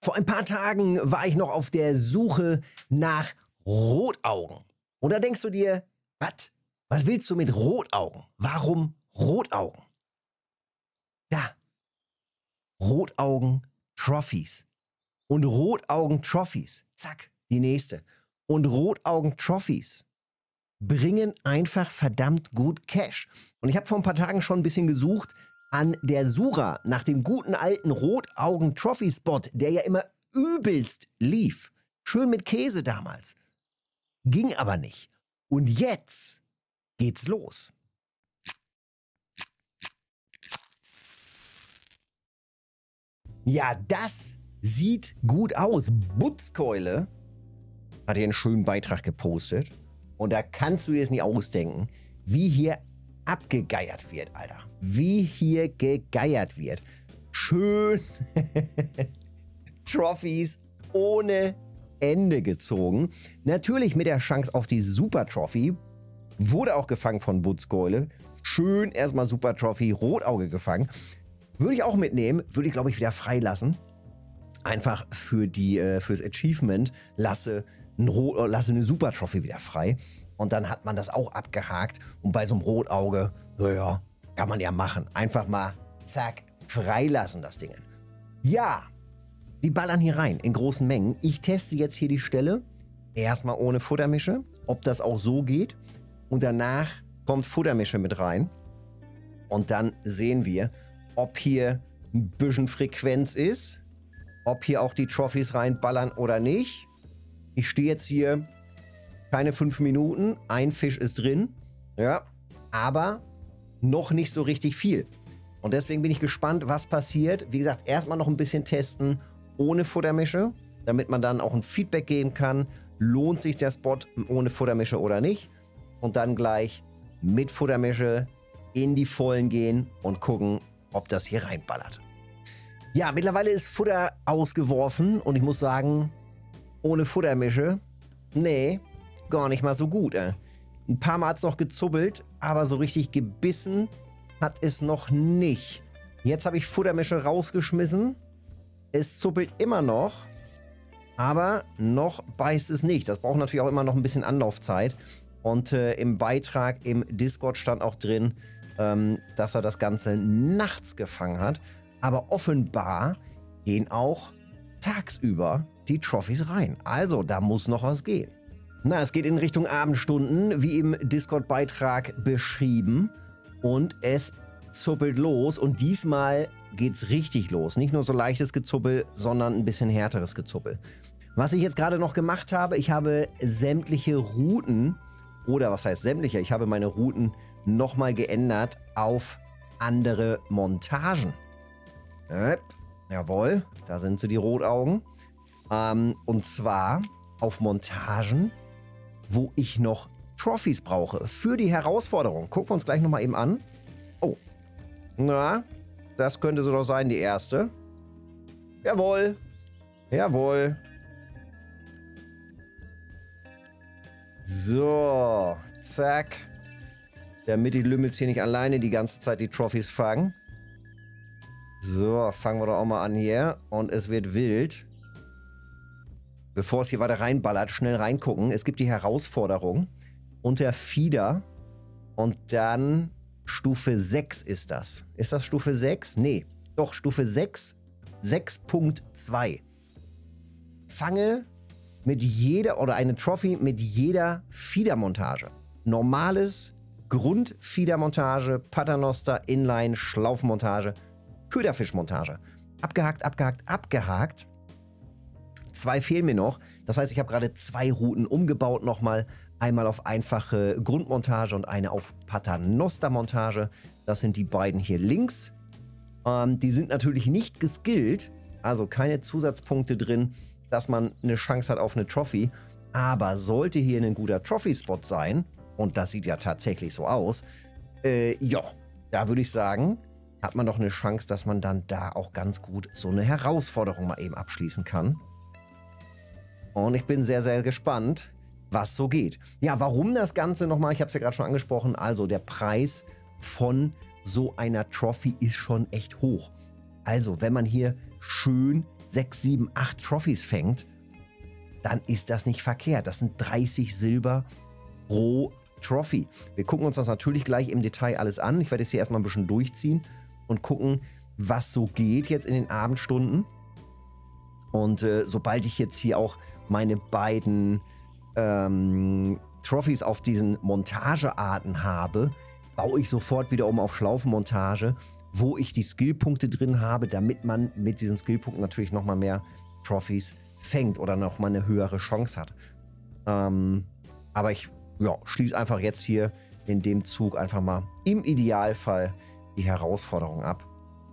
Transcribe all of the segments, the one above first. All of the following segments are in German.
Vor ein paar Tagen war ich noch auf der Suche nach Rotaugen. Und da denkst du dir, was willst du mit Rotaugen? Warum Rotaugen? Da, Rotaugen-Trophies. Und Rotaugen-Trophies, zack, die nächste. Und Rotaugen-Trophies bringen einfach verdammt gut Cash. Und ich habe vor ein paar Tagen schon ein bisschen gesucht an der Sura nach dem guten alten Rotaugen-Trophy-Spot, der ja immer übelst lief. Schön mit Käse damals. Ging aber nicht. Und jetzt geht's los. Ja, das sieht gut aus. Butzkeule hat hier einen schönen Beitrag gepostet. Und da kannst du dir jetzt nicht ausdenken, wie hier abgegeiert wird, Alter. Wie hier gegeiert wird. Schön Trophies ohne Ende gezogen. Natürlich mit der Chance auf die Super Trophy. Wurde auch gefangen von Butzkeule. Schön erstmal Super Trophy, Rotauge gefangen. Würde ich auch mitnehmen. Würde ich, glaube ich, wieder freilassen. Einfach für fürs Achievement lasse eine Super Trophy wieder frei. Und dann hat man das auch abgehakt. Und bei so einem Rotauge, naja, kann man ja machen. Einfach mal, zack, freilassen das Ding. Ja, die ballern hier rein in großen Mengen. Ich teste jetzt hier die Stelle. Erstmal ohne Futtermische, ob das auch so geht. Und danach kommt Futtermische mit rein. Und dann sehen wir, ob hier ein bisschen Frequenz ist. Ob hier auch die Trophies reinballern oder nicht. Ich stehe jetzt hier keine 5 Minuten. Ein Fisch ist drin. Ja, aber noch nicht so richtig viel. Und deswegen bin ich gespannt, was passiert. Wie gesagt, erstmal noch ein bisschen testen ohne Futtermische, damit man dann auch ein Feedback geben kann. Lohnt sich der Spot ohne Futtermische oder nicht? Und dann gleich mit Futtermische in die Vollen gehen und gucken, ob das hier reinballert. Ja, mittlerweile ist Futter ausgeworfen und ich muss sagen, ohne Futtermische, nee, gar nicht mal so gut. Ein paar Mal hat es noch gezubbelt, aber so richtig gebissen hat es noch nicht. Jetzt habe ich Futtermische rausgeschmissen. Es zuppelt immer noch, aber noch beißt es nicht. Das braucht natürlich auch immer noch ein bisschen Anlaufzeit. Und im Beitrag im Discord stand auch drin, dass er das Ganze nachts gefangen hat. Aber offenbar gehen auch tagsüber die Trophies rein. Also, da muss noch was gehen. Na, es geht in Richtung Abendstunden, wie im Discord-Beitrag beschrieben. Und es zuppelt los. Und diesmal geht's richtig los. Nicht nur so leichtes Gezuppel, sondern ein bisschen härteres Gezuppel. Was ich jetzt gerade noch gemacht habe, ich habe sämtliche Routen, oder was heißt sämtliche? Ich habe meine Routen nochmal geändert auf andere Montagen. Jawohl, da sind sie, die Rotaugen. Und zwar auf Montagen, wo ich noch Trophies brauche für die Herausforderung. Gucken wir uns gleich nochmal eben an. Oh, na, das könnte so doch sein, die erste. Jawohl, jawohl. So, zack. Damit die Lümmels hier nicht alleine die ganze Zeit die Trophies fangen. So, fangen wir doch auch mal an hier. Und es wird wild. Bevor es hier weiter reinballert, schnell reingucken. Es gibt die Herausforderung unter Feeder. Und dann Stufe 6 ist das. Ist das Stufe 6? Nee. Doch, Stufe 6. 6.2. Fange mit jeder, oder eine Trophy mit jeder Feedermontage. Normales Grund-Feedermontage, Paternoster, Inline, Schlaufenmontage, Köderfischmontage. Abgehakt, abgehakt, abgehakt. 2 fehlen mir noch. Das heißt, ich habe gerade 2 Routen umgebaut nochmal. Einmal auf einfache Grundmontage und eine auf Paternoster-Montage. Das sind die beiden hier links. Die sind natürlich nicht geskillt, also keine Zusatzpunkte drin, dass man eine Chance hat auf eine Trophy. Aber sollte hier ein guter Trophy-Spot sein, und das sieht ja tatsächlich so aus, ja, da würde ich sagen, hat man doch eine Chance, dass man dann da auch ganz gut so eine Herausforderung mal eben abschließen kann. Und ich bin sehr, sehr gespannt, was so geht. Ja, warum das Ganze nochmal? Ich habe es ja gerade schon angesprochen. Also der Preis von so einer Trophy ist schon echt hoch. Also wenn man hier schön 6, 7, 8 Trophies fängt, dann ist das nicht verkehrt. Das sind 30 Silber pro Trophy. Wir gucken uns das natürlich gleich im Detail alles an. Ich werde es hier erstmal ein bisschen durchziehen und gucken, was so geht jetzt in den Abendstunden. Und sobald ich jetzt hier auch meine beiden Trophies auf diesen Montagearten habe, baue ich sofort wieder um auf Schlaufenmontage, wo ich die Skillpunkte drin habe, damit man mit diesen Skillpunkten natürlich nochmal mehr Trophies fängt oder nochmal eine höhere Chance hat. Aber ich schließe einfach jetzt hier in dem Zug einfach mal im Idealfall die Herausforderung ab.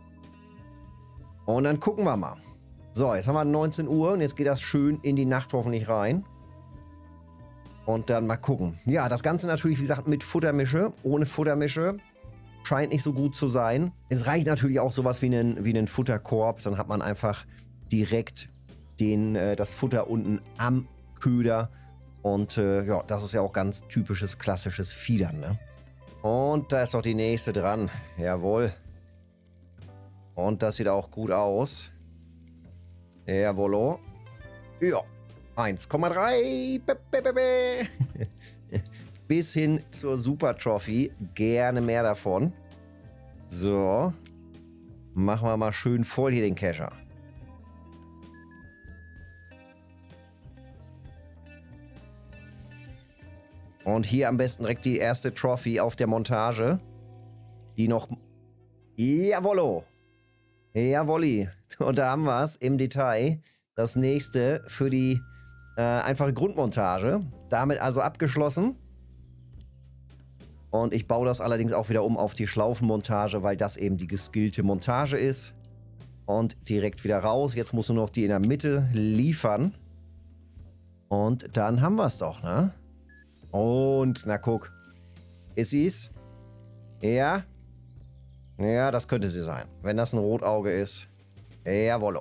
Und dann gucken wir mal. So, jetzt haben wir 19 Uhr und jetzt geht das schön in die Nacht hoffentlich rein. Und dann mal gucken. Ja, das Ganze natürlich, wie gesagt, mit Futtermische. Ohne Futtermische scheint nicht so gut zu sein. Es reicht natürlich auch sowas wie einen Futterkorb. Dann hat man einfach direkt das Futter unten am Köder. Und das ist ja auch ganz typisches, klassisches Fiedern, ne? Und da ist doch die nächste dran. Jawohl. Und das sieht auch gut aus. Jawollo. Ja. 1,3 bis hin zur Super Trophy. Gerne mehr davon. So. Machen wir mal schön voll hier den Kescher. Und hier am besten direkt die erste Trophy auf der Montage. Die noch... Jawollo. Jawolli. Und da haben wir es im Detail. Das nächste für die einfache Grundmontage. Damit also abgeschlossen. Und ich baue das allerdings auch wieder um auf die Schlaufenmontage, weil das eben die geskillte Montage ist. Und direkt wieder raus. Jetzt muss nur noch die in der Mitte liefern. Und dann haben wir es doch, ne? Und, na guck. Ist sie's? Ja? Ja, das könnte sie sein. Wenn das ein Rotauge ist. Jawollo.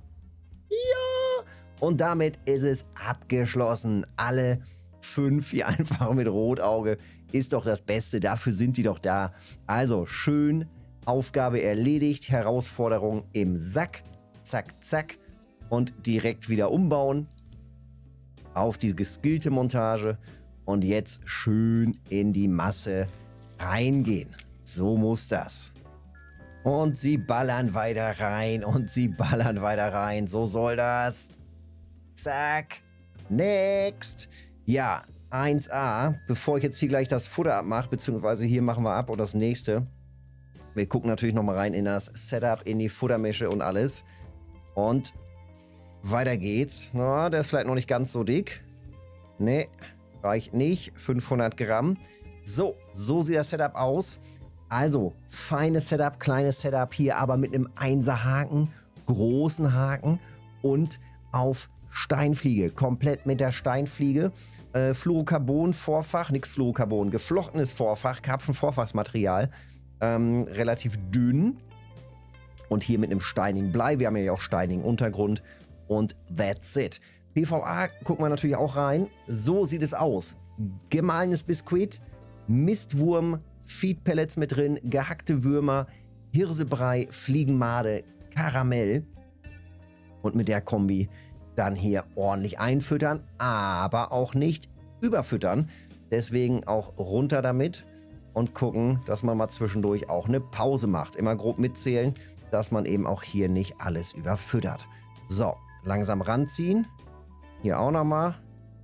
Ja! Und damit ist es abgeschlossen. Alle 5 hier einfach mit Rotauge. Ist doch das Beste. Dafür sind die doch da. Also schön. Aufgabe erledigt. Herausforderung im Sack. Zack, zack. Und direkt wieder umbauen. Auf die geskillte Montage. Und jetzt schön in die Masse reingehen. So muss das. Und sie ballern weiter rein und sie ballern weiter rein. So soll das. Zack. Next. Ja, 1A. Bevor ich jetzt hier gleich das Futter abmache, beziehungsweise hier machen wir ab und das nächste. Wir gucken natürlich nochmal rein in das Setup, in die Futtermische und alles. Und weiter geht's. Na, der ist vielleicht noch nicht ganz so dick. Nee, reicht nicht. 500 Gramm. So sieht das Setup aus. Also, feines Setup, kleines Setup hier, aber mit einem 1er Haken, großen Haken und auf Steinfliege. Komplett mit der Steinfliege. Fluorocarbon, Vorfach, nix Fluorocarbon, geflochtenes Vorfach, Karpfen-Vorfachsmaterial. Relativ dünn. Und hier mit einem steinigen Blei. Wir haben ja auch steinigen Untergrund. Und that's it. PVA gucken wir natürlich auch rein. So sieht es aus. Gemahlenes Biskuit, Mistwurm, Feed-Pellets mit drin, gehackte Würmer, Hirsebrei, Fliegenmade, Karamell. Und mit der Kombi dann hier ordentlich einfüttern, aber auch nicht überfüttern. Deswegen auch runter damit und gucken, dass man mal zwischendurch auch eine Pause macht. Immer grob mitzählen, dass man eben auch hier nicht alles überfüttert. So, langsam ranziehen. Hier auch nochmal.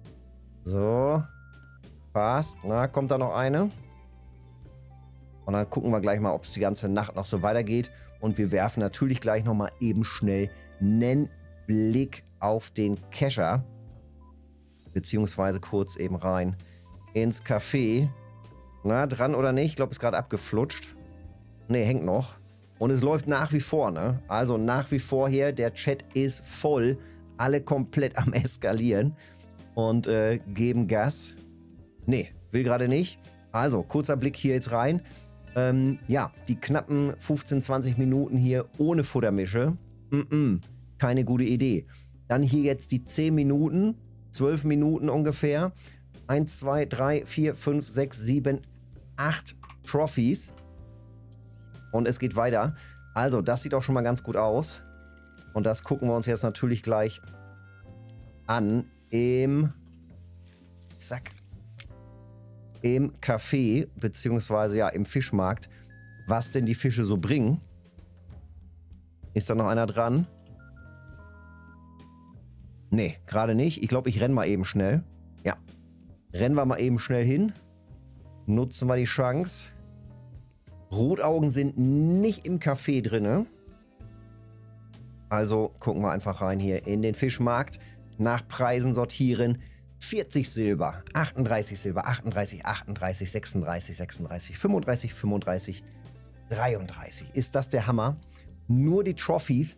So. Passt. Na, kommt da noch eine? Und dann gucken wir gleich mal, ob es die ganze Nacht noch so weitergeht. Und wir werfen natürlich gleich nochmal eben schnell einen Blick auf den Kescher. Beziehungsweise kurz eben rein ins Café. Na, dran oder nicht? Ich glaube, es ist gerade abgeflutscht. Ne, hängt noch. Und es läuft nach wie vor, ne? Also nach wie vor hier, der Chat ist voll. Alle komplett am Eskalieren. Und geben Gas. Ne, will gerade nicht. Also, kurzer Blick hier jetzt rein. Ja, die knappen 15, 20 Minuten hier ohne Futtermische. Keine gute Idee. Dann hier jetzt die 10 Minuten, 12 Minuten ungefähr. 1, 2, 3, 4, 5, 6, 7, 8 Trophies. Und es geht weiter. Also, das sieht auch schon mal ganz gut aus. Und das gucken wir uns jetzt natürlich gleich an im Café, beziehungsweise ja im Fischmarkt, was denn die Fische so bringen. Ist da noch einer dran? Nee, gerade nicht. Ich glaube, ich renne mal eben schnell. Ja, rennen wir mal eben schnell hin. Nutzen wir die Chance. Rotaugen sind nicht im Café drin. Also gucken wir einfach rein hier in den Fischmarkt. Nach Preisen sortieren. 40 Silber, 38 Silber, 38, 38, 36, 36, 35, 35, 33. Ist das der Hammer? Nur die Trophies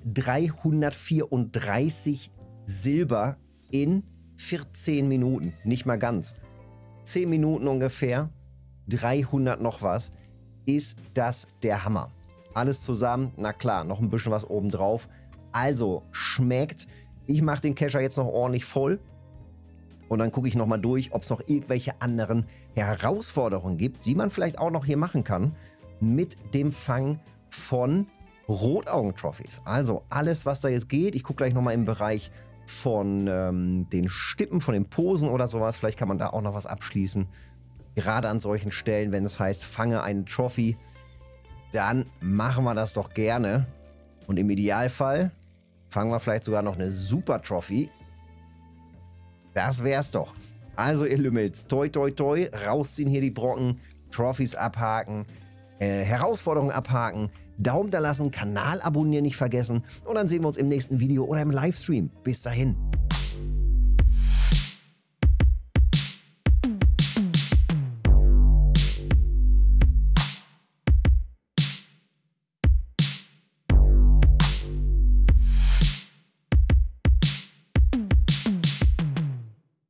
334 Silber in 14 Minuten. Nicht mal ganz. 10 Minuten ungefähr. 300 noch was. Ist das der Hammer. Alles zusammen, na klar, noch ein bisschen was obendrauf. Also, schmeckt. Ich mache den Kescher jetzt noch ordentlich voll. Und dann gucke ich nochmal durch, ob es noch irgendwelche anderen Herausforderungen gibt, die man vielleicht auch noch hier machen kann mit dem Fang von Rotaugen-Trophies. Also alles, was da jetzt geht. Ich gucke gleich nochmal im Bereich von den Stippen, von den Posen oder sowas. Vielleicht kann man da auch noch was abschließen. Gerade an solchen Stellen, wenn es heißt, fange einen Trophy, dann machen wir das doch gerne. Und im Idealfall fangen wir vielleicht sogar noch eine Super Trophy. Das wär's doch. Also ihr Lümmels, toi toi toi, rausziehen hier die Brocken, Trophies abhaken, Herausforderungen abhaken, Daumen da lassen, Kanal abonnieren nicht vergessen und dann sehen wir uns im nächsten Video oder im Livestream. Bis dahin.